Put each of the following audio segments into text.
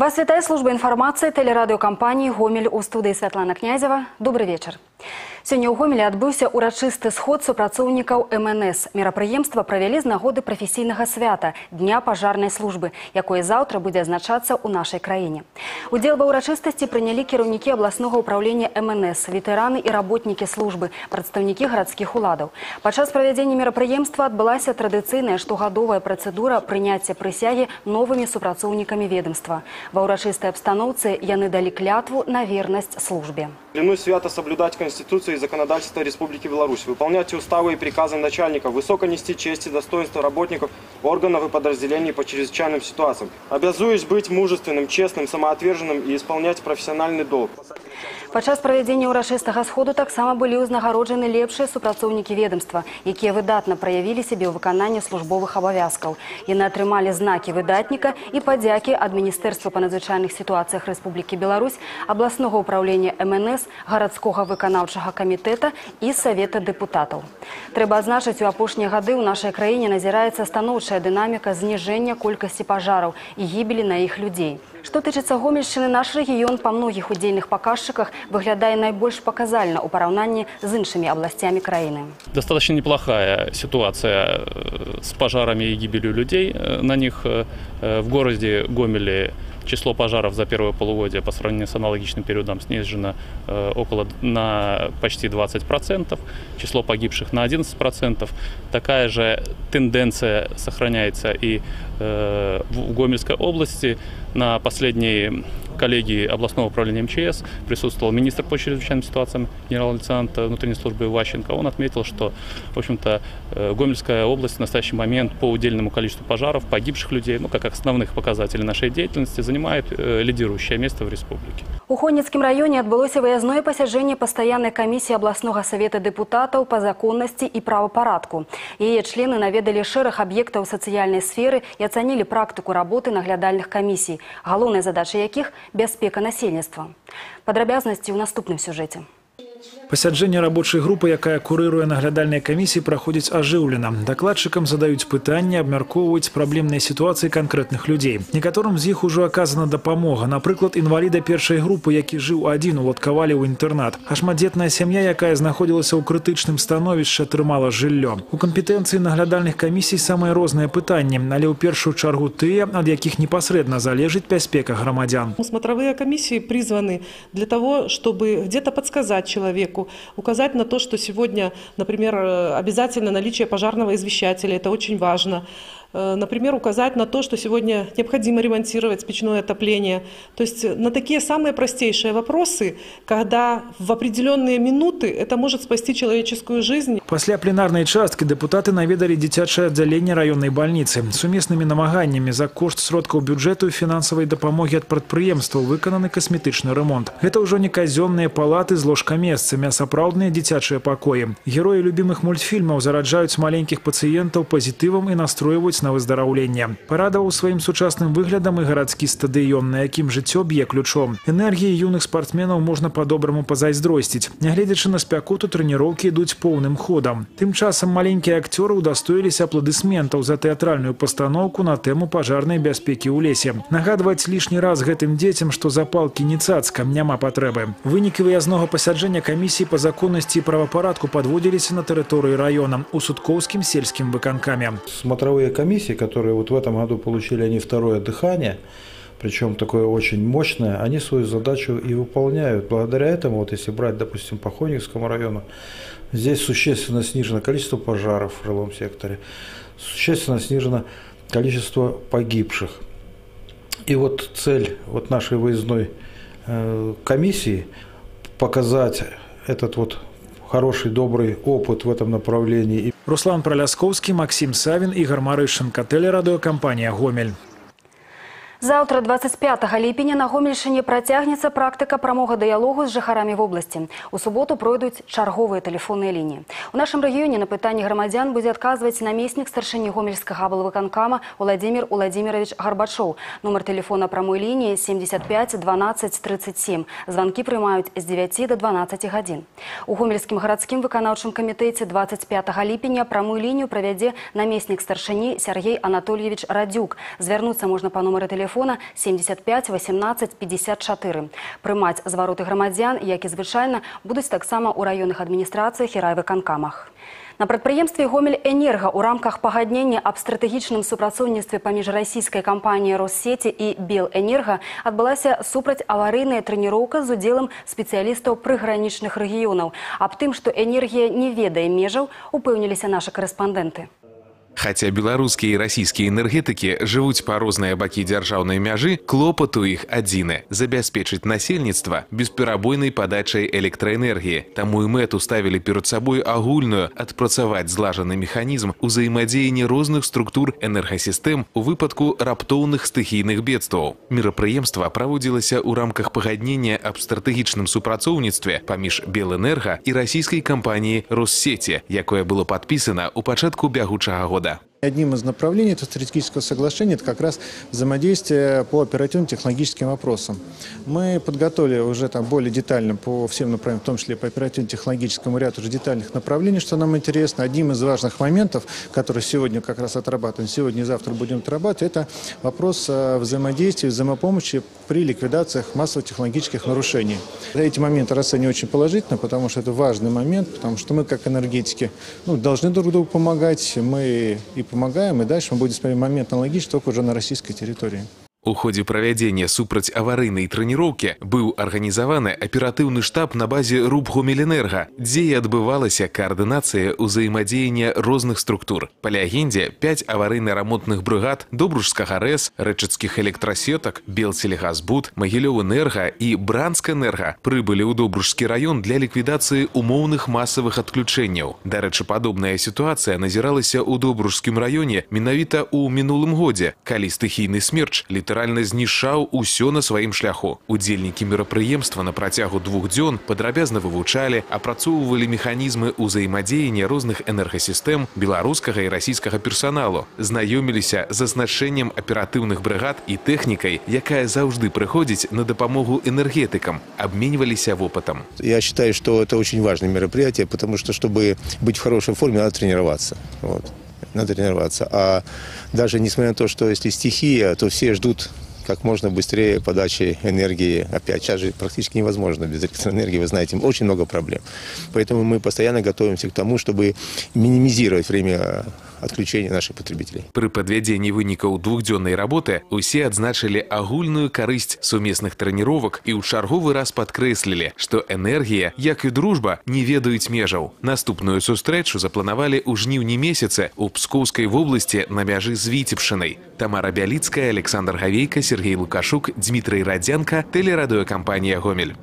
Вас вітае служба інфармацыі тэлерадыёкампаніі «Гомель», у студыі Святлана Князева. Добрый вечер. Сёння ў Гомелі адбыўся урачысты сход супрацоўнікаў МНС. Мерапрыемства правялі з нагоды прафесійнага свята – Дня пажарнай службы, якое заўтра будзе адзначацца ў нашай краіне. Удзел ва ўрачыстасці прынялі кіраўнікі абласнога ўпраўлення МНС, ветэраны і работнікі службы, прадстаўнікі гарадскіх уладаў. Падчас правядзення мерапрыемства адбылася традыцыйная штогадовая працэдура прыняцця прысягі новымі супрацоўнікамі ведомства. Ва ўрачыстай абстаноўцы яны далі клятву на вернасць службе. Клянусь свято соблюдать Конституцию и законодательство Республики Беларусь, выполнять уставы и приказы начальников, высоко нести честь и достоинство работников органов и подразделений по чрезвычайным ситуациям. Обязуюсь быть мужественным, честным, самоотверженным и исполнять профессиональный долг. Падчас правядзення ўрачыстага сходу таксама былі ўзнагароджаны лепшыя супрацоўнікі ведомства, якія выдатна праявілі сябе ў выкананні службовых абавязкаў. Яны атрымалі знакі выдатніка і падзякі ад Міністэрства па надзвычайных сітуацыях Рэспублікі Беларусь, абласнога ўпраўлення МНС, гарадскога выканаўчага камітэта і Савета дэпутатаў. Трэба адзначыць, у апошнія гады ў нашай краіне назіраецца станоўчая дынаміка зніжэння колькасці пажараў і гібелі на іх людзей. Што тычыцца Гомельшчыны, наш рэгіён па многіх удзельных паказчыках выглядае найбольш паказальна ў параўнанні з іншымі абласцямі краіны. Достаточно неплохая ситуация с пожарами и гибелью людей. На них в городе Гомеле число пожаров за первое полугодие по сравнению с аналогичным периодом снижено на почти 20%, число погибших на 11%. Такая же тенденция сохраняется и в Гомельской области. На последней коллегии областного управления МЧС присутствовал министр по чрезвычайным ситуациям, генерал-лейтенант внутренней службы Иващенко. Он отметил, что, в общем-то, Гомельская область в настоящий момент по удельному количеству пожаров, погибших людей, как основных показателей нашей деятельности, занимает лидирующее место в республике. У Хонніцкім раёне адбылося выязное пасяджэнне пастаяннай камісіі абласнога савета дэпутатаў па законнасці і правапарадку. Яе члены наведалі шэраг аб'ектаў сацыяльнай сферы і ацанілі практыку работы наглядальных камісій, галоўнай задачай якіх – бяспека насельніцтва. Падрабязнасці ў наступным сюжэце. Пасяджэнне рабочай групы, якая курыруе наглядальнай камісіі, праходзіць ажыўлена. Дакладчыкам задаюць пытанні, абмяркоўваюць праблемныя сітуацыі канкрэтных людзей. Некаторым з іх ужо аказана дапамога. Напрыклад, інваліда першай групы, які жыў адзін, уладкавалі ў інтэрнат. А шматдзетная сям'я, якая знаходзілася ў крытычным становішчы, атрымала жыллё. У кампетэнцыі наглядальных камісій самыя розныя пытанні, але ў першую чаргу тыя, ад якіх непасрэдна залежыць бяспека грамадзян. Смотровые комиссии призваны для того, чтобы где-то подсказать человеку, указать на то, что сегодня, например, обязательно наличие пожарного извещателя, это очень важно. Например, указать на то, что сегодня необходимо ремонтировать печное отопление. То есть на такие самые простейшие вопросы, когда в определенные минуты это может спасти человеческую жизнь. Пасля пленарнай часткі дэпутаты наведалі дзіцячае аддзяленне раённай бальніцы. Сумеснымі намаганнямі за кошт сродкаў бюджэту і фінансавай дапамогі ад прадпрыемстваў выкананы касметычны ремонт. Гэта ўжо не казённыя палаты з ложкамесцамі, а сапраўдныя дзіцячыя пакоі. Героі любімых мультфільмаў зараджаюць маленькіх пацыентаў пазітывам і настройваюць на выздараўленне. Парадаваў сваім сучасным выглядам і гарадскі стадыён, на якім жыццё б'е ключом. Энергіі юных спартсменаў можна па-добраму пазайздросціць. Нягледзячы на спякоту, трэніроўкі ідуць поўным ходам. Тым часам маленькія акцёры ўдастоіліся апладысментаў за тэатральную пастаноўку на тэму пажарнай бяспекі ў лесе. Нагадваць лішні раз гэтым дзецям, што запалкі не цацка, няма патрэбы. Вынікі выязнога пасяджэння камісіі па законнасці і правапарадку падводзіліся на тэрыторыі раёна у Судкоўскім сельскім выканкаме. Смотровые комиссии, которые вот в этом году получили они второе дыхание, причем такое очень мощное, они свою задачу и выполняют. Благодаря этому, вот если брать, допустим, по Хонникскому району, здесь существенно снижено количество пожаров в жилом секторе, существенно снижено количество погибших. И вот цель вот нашей выездной комиссии показать этот вот хороший, добрый опыт в этом направлении. Руслан Пралясковский, Максим Савин, Игорь Марышенко, телерадиокомпания «Гомель». Заўтра, 25 ліпеня, на Гомельшчыне працягнецца практыка прамога дыялогу з жыхарамі вобласці. У суботу пройдуць чарговыя тэлефонныя лініі. У нашым рэгіёне на пытанні грамадзян будзе адказваць намеснік старшыні гомельскага аблвыканкама Владимир Владимирович Гарбачоў. Нумар тэлефона прамой лініі 75 12 37. Званкі прымаюць з 9 до 12 гадзін. У гомельскім гарадскім выканаўчым камітэце 25 ліпеня прамую лінію правядзе намеснік старшыні Сергей Анатольевич Радзюк. Звярнуцца можна па нумары тэлефона тэлефона 75 18 54. Прымаць звароты грамадзян, як і звычайна, будуць таксама ў раённых адміністрацыях і райвыканкамах. На прадпрыемстве «Гомель-Энерго» ў рамках пагаднення аб стратэгічным супрацоўніцтве паміж расійскай кампаніяй «Россети» і «Белэнерго» адбылася супрацьаварыйная трэніроўка з удзелам спецыялістаў прыгранічных рэгіёнаў. Аб тым, што энергія не ведае межаў, упэўніліся нашы карэспандэнты. Хаця беларускія і расійскія энергетыкі жывуць па розныя бакі дзяржаўнай мяжы, клопат у іх адзіны – забяспечыць насельніцтва бесперабойнай падачай электраэнергіі. Таму і мэту ставілі перад сабой агульную адпрацаваць злажаны механізм узаемадзеяння розных структур энергасістэм у выпадку раптоўных стыхійных бедстваў. Мерапрыемства праводзілася ў рамках пагаднення аб стратэгічным супрацоўніцтве паміж Белэнерго і расійскай кампаніяй «Россети», якое было падпісана ў пачатку бягучага года. Одним из направлений этого стратегического соглашения – это как раз взаимодействие по оперативно-технологическим вопросам. Мы подготовили уже там более детально по всем направлениям, в том числе по оперативно-технологическому ряду уже детальных направлений, что нам интересно. Одним из важных моментов, который сегодня как раз отрабатываем, сегодня и завтра будем отрабатывать, это вопрос взаимодействия, взаимопомощи при ликвидациях массово-технологических нарушений. Эти моменты расцениваю очень положительно, потому что это важный момент, потому что мы как энергетики должны друг другу помогать, мы и помогаем, и дальше мы будем смотреть момент аналогичный, только уже на российской территории. У ходзе правядзення супрацьаварыйнай трэніроўкі быў арганізаваны аператыўны штаб на базе РУП «Гомель-Энерго», дзе і адбывалася каардынацыя ўзаемадзеяння розных структур. Па легендзе, 5 аварыйна-рамонтных брыгад Добружскага РЭС, рэчыцкіх электрасетак, Белсельгазбуд, Магілёў-Энерго і Бранск-Энерго прыбылі ў Добружскі раён для ліквідацыі умоўных масавых адключэнняў. Дарэчы, падобная сітуацыя назіралася ў Добружскім раёне менавіта ў мінулым годзе, калі стыхійны смерч літаральна знішчаў усё на сваім шляху. Удзельнікі мерапрыемства на працягу 2 дзён падрабязна вывучалі, апрацоўвалі механізмы ўзаемадзеяння розных энергасістэм беларускага і расійскага персаналу, знаёміліся з азначэннем аператыўных брыгад і тэхнікай, якая заўжды прыходзіць на дапамогу энергетыкам, абменьваліся опытом. Я считаю, что это очень важное мероприятие, потому что, чтобы быть в хорошей форме, надо тренироваться. Надо тренироваться. А даже несмотря на то, что если стихия, то все ждут как можно быстрее подачи энергии. Опять, сейчас же практически невозможно без электроэнергии, вы знаете, очень много проблем. Поэтому мы постоянно готовимся к тому, чтобы минимизировать время отключения наших потребителей. При подведении вынікаў двухдзённай работы усе адзначылі агульную карысць сумесных трэніровак і ў чарговы раз падкрэслілі, што энергія, як і дружба, не ведаюць межаў. Наступную сустрэчу запланавалі ў жніўні месяцы ў Пскоўскай вобласці на мяжы з Віцебшчынай. Тамара Бяліцкая, Александр Гавейка, Сергей Лукашук, Дмітрый Радзянка, тэлерадыёкампанія «Гомель».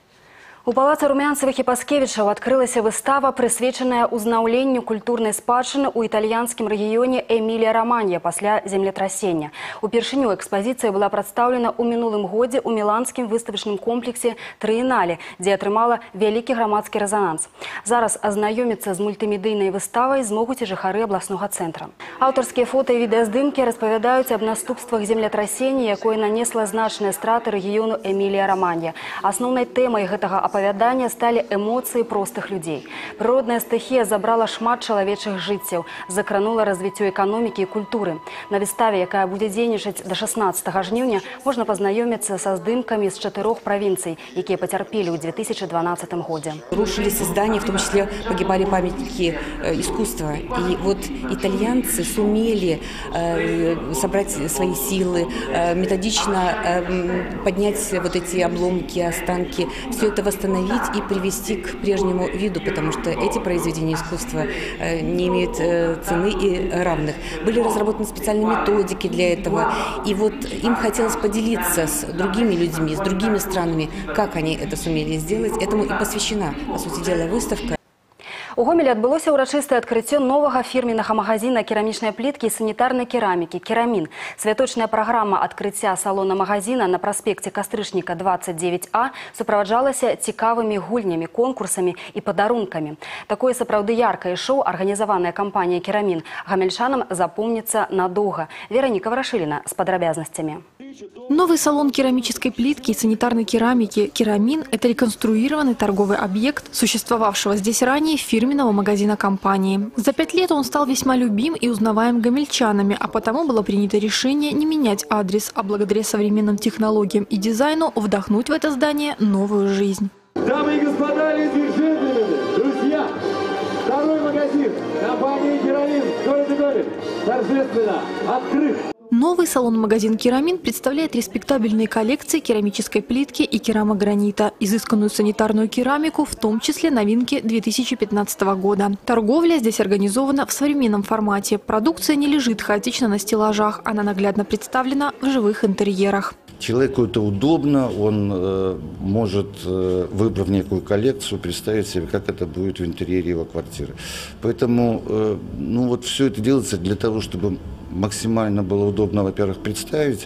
У палацы Румянцевых і Паскевічаў адкрылася выстава, прысвечаная ўзнаўленню культурнай спадчыны ў італьянскім рэгіёне Эмілія-Романья пасля землетрасення. Упершыню экспазіцыя была прадстаўлена ў мінулым годзе ў міланскім выставачным комплексе «Трыенале», дзе атрымала вялікі грамадскі рэзананс. Зараз азнаёміцца з мультымедыйнай выставай змогуць і жыхары абласнога цэнтра. Аўтарскія фота і відэаздымкі распавядаюць аб наступствах землетрасення, якое нанесла значныя страты рэгіёну Эмілія-Романья. Асноўнай тэмай гэтага апавядання сталі эмоцыі простых людзей. Прыродная стыхія забрала шмат чалавечых жыццяў, закранула развіццё эканомікі і культуры. На выставе, якая будзе дзейнічаць да 16 жніўня, можна пазнаёміцца са здымкамі з 4 правінцый, якія пацярпелі ў 2012 годзе. Рушились здания, в том числе погибали памятники искусства. И вот итальянцы сумели собрать свои силы, методично поднять вот эти обломки, останки, все это восстановить и привести к прежнему виду, потому что эти произведения искусства не имеют цены и равных. Были разработаны специальные методики для этого, и вот им хотелось поделиться с другими людьми, с другими странами, как они это сумели сделать. Этому и посвящена, по сути дела, выставка. У Гомелі адбылося ўрачыстае адкрыццё новага фірменнага магазіна керамічнай пліткі і санітарнай керамікі «Керамін». Святочная праграма адкрыцця салона магазіна на праспекце Кастрычніка 29А суправаджалася цікавымі гульнямі, конкурсамі і падарункамі. Такое сапраўды яркае шоу, арганізаванае кампаніяй «Керамін», гамельчанам запомніцца надоўга. Вераніка Варашыліна з падрабязнасцямі. Новый салон керамической плитки и санитарной керамики «Керамин» – это реконструированный торговый объект, существовавшего здесь ранее фирменного магазина компании. За 5 лет он стал весьма любим и узнаваем гомельчанами, а потому было принято решение не менять адрес, а благодаря современным технологиям и дизайну вдохнуть в это здание новую жизнь. Дамы и господа, леди и джентльмены, друзья, второй магазин компании «Керамин» в городе Гомель торжественно открыт. Новый салон-магазин «Керамин» представляет респектабельные коллекции керамической плитки и керамогранита, изысканную санитарную керамику, в том числе новинки 2015 года. Торговля здесь организована в современном формате. Продукция не лежит хаотично на стеллажах, она наглядно представлена в живых интерьерах. Человеку это удобно, он может, выбрав некую коллекцию, представить себе, как это будет в интерьере его квартиры. Поэтому вот все это делается для того, чтобы максимально было удобно, во-первых, представить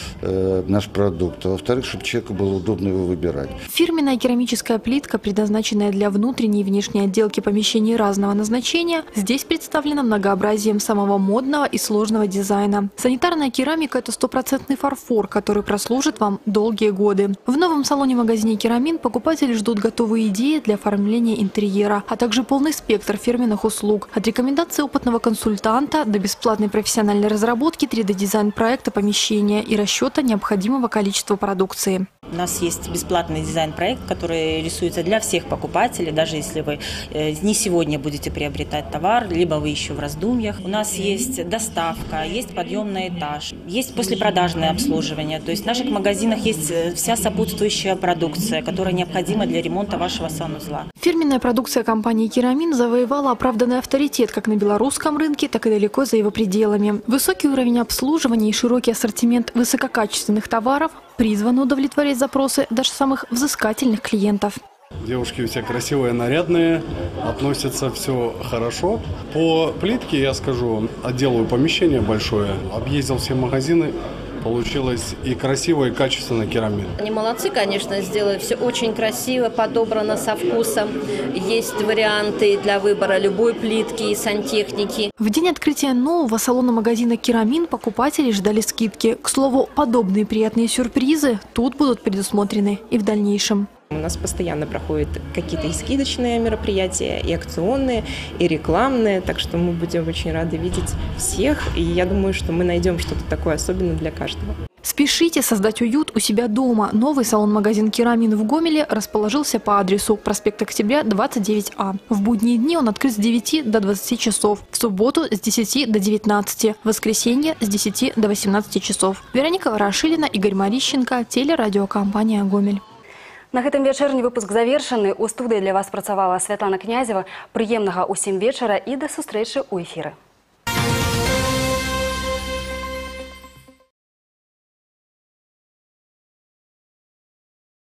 наш продукт, а во-вторых, чтобы человеку было удобно его выбирать. Фирменная керамическая плитка, предназначенная для внутренней и внешней отделки помещений разного назначения, здесь представлена многообразием самого модного и сложного дизайна. Санитарная керамика – это 100% фарфор, который прослужит вам долгие годы. В новом салоне-магазине «Керамин» покупатели ждут готовые идеи для оформления интерьера, а также полный спектр фирменных услуг. От рекомендаций опытного консультанта до бесплатной профессиональной разработки 3D-дизайн проекта помещения и расчета необходимого количества продукции. У нас есть бесплатный дизайн-проект, который рисуется для всех покупателей, даже если вы не сегодня будете приобретать товар, либо вы еще в раздумьях. У нас есть доставка, есть подъем на этаж, есть послепродажное обслуживание. То есть в наших магазинах есть вся сопутствующая продукция, которая необходима для ремонта вашего санузла. Фирменная продукция компании «Керамин» завоевала оправданный авторитет как на белорусском рынке, так и далеко за его пределами. Высокий уровень обслуживания и широкий ассортимент высококачественных товаров призваны удовлетворять запросы даже самых взыскательных клиентов. Девушки все красивые, нарядные, относятся все хорошо. По плитке, я скажу, отделаю помещение большое, объездил все магазины. Получилось и красиво, и качественно керамин. Они молодцы, конечно, сделали все очень красиво, подобрано со вкусом. Есть варианты для выбора любой плитки и сантехники. В день открытия нового салона-магазина «Керамин» покупатели ждали скидки. К слову, подобные приятные сюрпризы тут будут предусмотрены и в дальнейшем. У нас постоянно проходят какие-то и скидочные мероприятия, и акционные, и рекламные, так что мы будем очень рады видеть всех, и я думаю, что мы найдем что-то такое особенное для каждого. Спешите создать уют у себя дома. Новый салон-магазин «Керамин» в Гомеле расположился по адресу проспект Октября, 29А. В будние дни он открыт с 9 до 20 часов, в субботу с 10 до 19, в воскресенье с 10 до 18 часов. Вероника Ворошилина, Игорь Марищенко, телерадиокомпания «Гомель». На гэтым вечерний выпуск завершаны. У студии для вас працавала Святлана Князева. Прыемнага ўсім вечара і да сустрэчы ў эфіры.